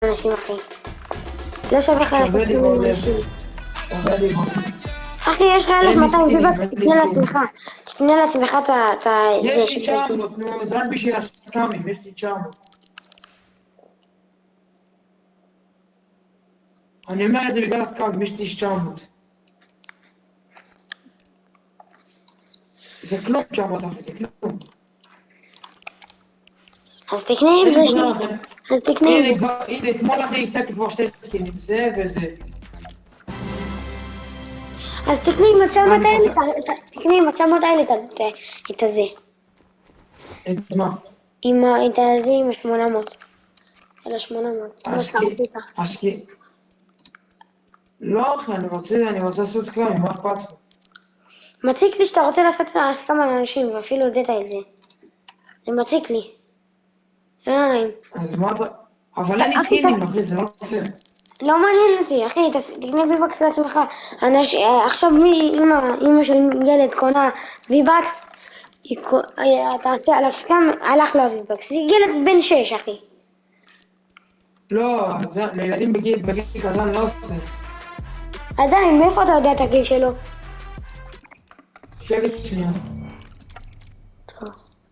אנשים, אחי. לא שווה לך לצאת שווה לי עם ועוד אנשים. שווה לי ועוד. אחי, יש לך אין לי 1200 סקינים, V-Bucks, אין לי תקנה סקינים. לעצמך. תקנה לעצמך את זה יש לי שבזה. 900, נו, זה רק בשביל הסקאמים, יש לי 900. אני אומר את זה בגלל הסקאמים, יש לי 900. זה כלום 900 אחי, זה כלום. אז תקנה עם אין זה לי ש... ברירה אחרת. אז תקנה עם זה. הנה, אתמול אחי השגתי כבר 2 סקינים, זה וזה. אז תקנה עם ה-900 מה, אני האלה, חסר... תקנה עם ה-900 האלה את הזה. את מה? את הזה עם ה-800. אלה 800, כמו שאתה אשקי, רצית. אשקי. לא אחי, אני רוצה לעשות קלאמים, מה אכפת לך? מציק לי שאתה רוצה לעשות הסכמה לאנשים, ואפילו הודית את זה. זה מציק לי. לא נעים. אז מה אתה... אבל אין לי אחי, סקינים אחי, זה לא פייר. לא מעניין אותי, אחי, תקנה V-Bucks לעצמך. עכשיו אמא של ילד קונה V-Bucks, תעשה עליו סכם, הלך לה V-Bucks. זה ילד בן 6, אחי. לא, זה לילדים בגיל קטן לא עושה. עדיין, מאיפה אתה יודע את הגיל שלו? שקט שנייה. טוב.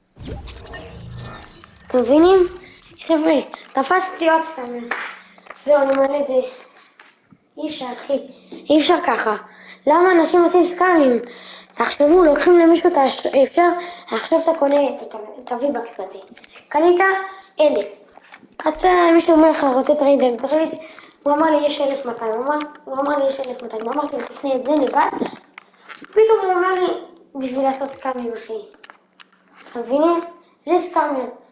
אתם מבינים? חבר'ה, תפסתי עוד סתם. זהו, אני מעלה את זה. אי אפשר, אחי. אי אפשר ככה. למה אנשים עושים סקאמים? תחשבו, לוקחים למישהו את האפשר, עכשיו אתה קונה את ה-V-Bucks הזה. קנית 1,000. אתה, מישהו אומר לך, רוצה טריידר, תחליט, הוא אמר לי יש 1,200, הוא אמר לי יש 1,200, אמרתי לו תקנה את זה לבד, פתאום הוא אמר לי בשביל לעשות סקאמים, אחי. אתם מבינים? זה סקאמר.